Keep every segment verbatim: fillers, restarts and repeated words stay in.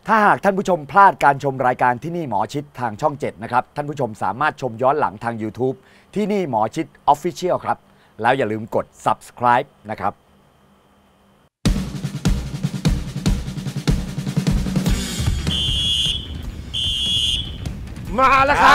ถ้าหากท่านผู้ชมพลาดการชมรายการที่นี่หมอชิดทางช่องเจ็ดนะครับท่านผู้ชมสามารถชมย้อนหลังทาง YouTube ที่นี่หมอชิด Official ครับแล้วอย่าลืมกด Subscribe นะครับมาแล้วครับ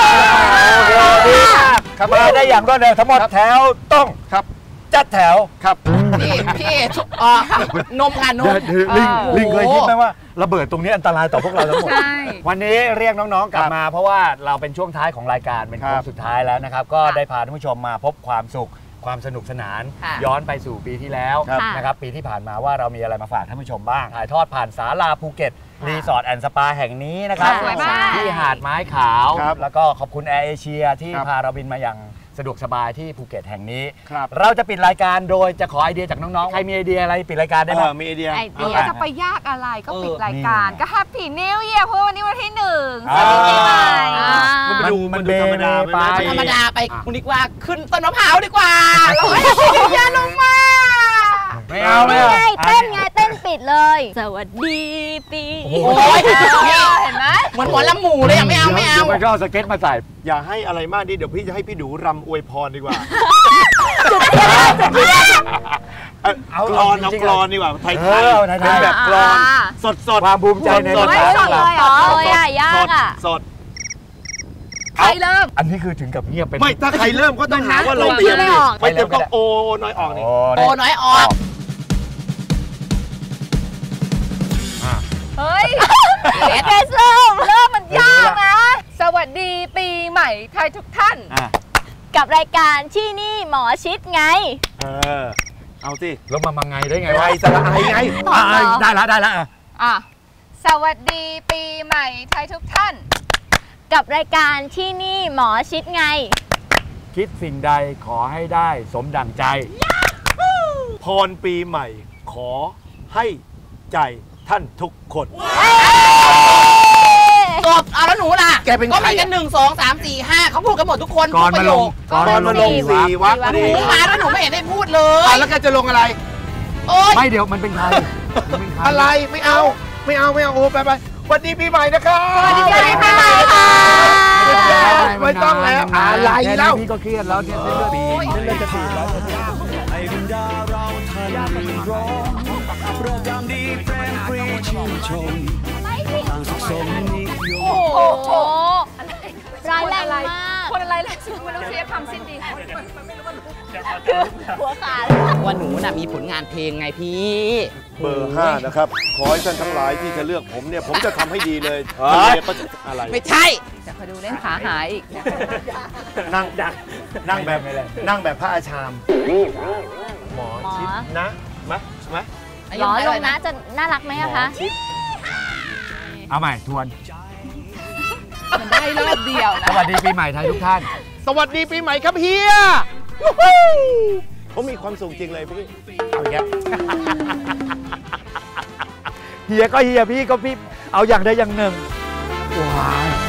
มาได้อย่างรวดเร็วทั้งหมดแถวต้องครับจัดแถวครับพี่พี่อ๋อนมค่ะนมลิงลิงเคยคิดไหมว่าระเบิดตรงนี้อันตรายต่อพวกเราทั้งหมดวันนี้เรียกน้องๆกลับมาเพราะว่าเราเป็นช่วงท้ายของรายการเป็นโค้งสุดท้ายแล้วนะครับก็ได้พาท่านผู้ชมมาพบความสุขความสนุกสนานย้อนไปสู่ปีที่แล้วนะครับปีที่ผ่านมาว่าเรามีอะไรมาฝากท่านผู้ชมบ้างถ่ายทอดผ่านศาลาภูเก็ตรีสอร์ทแอนด์สปาแห่งนี้นะครับที่หาดไม้ขาวแล้วก็ขอบคุณแอร์เอเชียที่พาเราบินมาอย่างสะดวกสบายที่ภูเก็ตแห่งนี้เราจะปิดรายการโดยจะขอไอเดียจากน้องๆใครมีไอเดียอะไรปิดรายการได้ไหมมีไอเดียไอเดียจะไปยากอะไรก็ปิดรายการก็แฮปปี้นิวเยียร์เพราะวันนี้วันที่หนึ่งสวัสดีปีใหม่มันดูมันดูธรรมดาไปธรรมดาไปคุณดีกว่าขึ้นต้นมะพร้าวดีกว่าเราให้เยอะลงมาไม่เอาไม่ไงเต้นไงเต้นปิดเลยสวัสดีปีโอ้ยเห็นไหมเหมือนหมอลำหมู่เลยไม่เอาไม่เอาไม่ก็เอาสเก็ตมาใส่อย่าให้อะไรมากดิเดี๋ยวพี่จะให้พี่ดูรำอวยพรดีกว่าเอากรอนเอากรอนดีกว่าไทยๆเป็นแบบกรอนสดสดความภูมิใจในภาษาเราโอ้ยยากอ่ะสดใครเริ่มอันนี้คือถึงกับเงียบเป็นไม่ถ้าใครเริ่มก็ต้องหาว่าเราเตรียมไม่เตรียมต้องโอน้อยออกนี่โอน้อยออกเฮ้ยเกสเริ่มเริ่มมันยากนะสวัสดีปีใหม่ไทยทุกท่านกับรายการที่นี่หมอชิดไงเออเอาสิแล้วมามาไงได้ไงวะไอสระไอไงได้ละได้ละอ่ะสวัสดีปีใหม่ไทยทุกท่านกับรายการที่นี่หมอชิดไงคิดสิ่งใดขอให้ได้สมดั่งใจพรปีใหม่ขอให้ใจท่านทุกคนจบเอาแล้วหนูล่ะแกเป็นก็มีกันหนึ่งสองสามสี่ห้าเขาพูดกันหมดทุกคนก่อนมาลงก่อนมาลงสี่วักหนูมาแล้วหนูไม่เห็นได้พูดเลยแล้วแกจะลงอะไรไม่เดี๋ยวมันเป็นใครอะไรไม่เอาไม่เอาไม่เอาโอ้ไปไปวันดีปีใหม่นะครับวันดีปีใหม่ค่ะไม่ต้องแล้วอะไรเล่าพี่ก็เครียดแล้วเนี่ยเส้นเลือดเส้นเลือดจะตีแล้วไอ้บรรดาเราทันร้องโปรแกรมดีแฟนฟรีชื่นชมทางสุขสมนิยมโอ้โหร้ายแรงมากคนอะไรแรงสุดมันต้องเสียทำสิ้นดีคือหัวขาดว่าหนูน่ะมีผลงานเพลงไงพี่เบอร์ห้านะครับขอให้ท่านทั้งหลายที่จะเลือกผมเนี่ยผมจะทำให้ดีเลยอะไรไม่ใช่จะคอยดูเล่นขาหายอีกนั่งดักนั่งแบบนั่งแบบพระอาชามหมอชิดนะมะมะหรอลงนะจะน่ารักไหมอะคะเอาใหม่ทวนมันได้รอบเดียวนะสวัสดีปีใหม่ไทยทุกท่านสวัสดีปีใหม่ครับเฮียผมมีความสุขจริงเลยพี่เอาแกเฮียก็เฮียพี่ก็พี่เอาอย่างใดอย่างหนึ่งว้าว